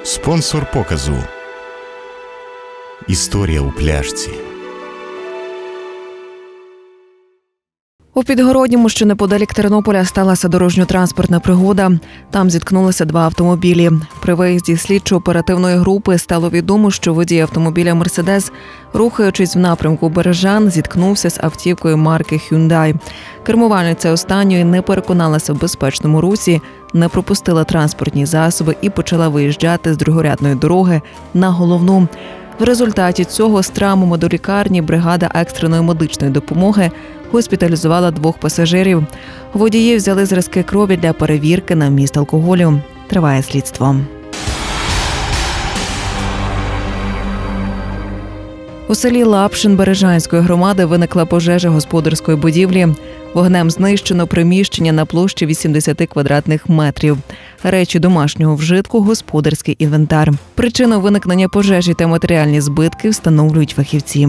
Спонсор показу. Історія у пляшці. У Підгородньому, що неподалік Тернополя, сталася дорожньо-транспортна пригода. Там зіткнулися два автомобілі. При виїзді слідчо-оперативної групи стало відомо, що водій автомобіля «Мерседес», рухаючись в напрямку Бережан, зіткнувся з автівкою марки «Hyundai». Кермувальниця останньої не переконалася в безпечному русі, не пропустила транспортні засоби і почала виїжджати з другорядної дороги на головну. В результаті цього з травмами до лікарні бригада екстреної медичної допомоги госпіталізувала двох пасажирів. Водії взяли зразки крові для перевірки на вміст алкоголю. Триває слідство. У селі Лапшин Бережанської громади виникла пожежа господарської будівлі. Вогнем знищено приміщення на площі 80 квадратних метрів. Речі домашнього вжитку, господарський інвентар. Причину виникнення пожежі та матеріальні збитки встановлюють фахівці.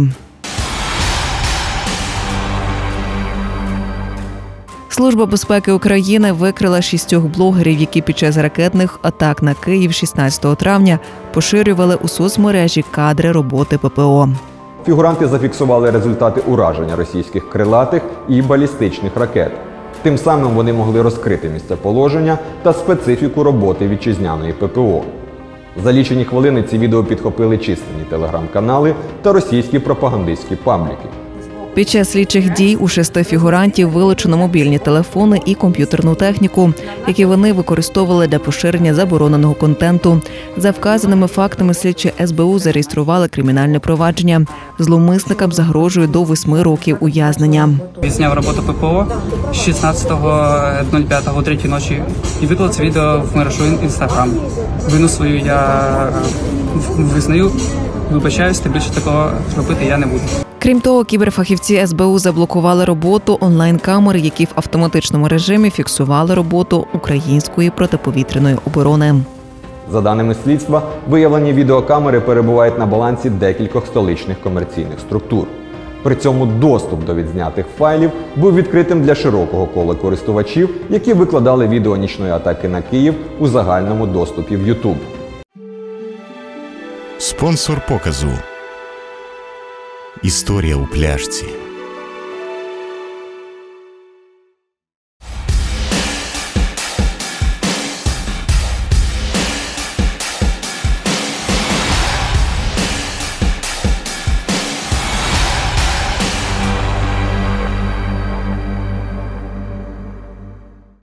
Служба безпеки України викрила 6 блогерів, які під час ракетних атак на Київ 16 травня поширювали у соцмережі кадри роботи ППО. Фігуранти зафіксували результати ураження російських крилатих і балістичних ракет. Тим самим вони могли розкрити місцеположення та специфіку роботи вітчизняної ППО. За лічені хвилини ці відео підхопили численні телеграм-канали та російські пропагандистські пабліки. Під час слідчих дій у 6 фігурантів вилучено мобільні телефони і комп'ютерну техніку, які вони використовували для поширення забороненого контенту. За вказаними фактами слідчі СБУ зареєстрували кримінальне провадження. Зловмисникам загрожує до 8 років ув'язнення. Відзняв роботу ППО 16.05 о 3 ночі і виклав це відео в мережу Instagram. Вину свою я визнаю, вибачаюсь, та більше такого робити я не буду. Крім того, кіберфахівці СБУ заблокували роботу онлайн-камер, які в автоматичному режимі фіксували роботу української протиповітряної оборони. За даними слідства, виявлені відеокамери перебувають на балансі декількох столичних комерційних структур. При цьому доступ до відзнятих файлів був відкритим для широкого кола користувачів, які викладали відео нічної атаки на Київ у загальному доступі в YouTube. Спонсор показу. Історія у пляшці.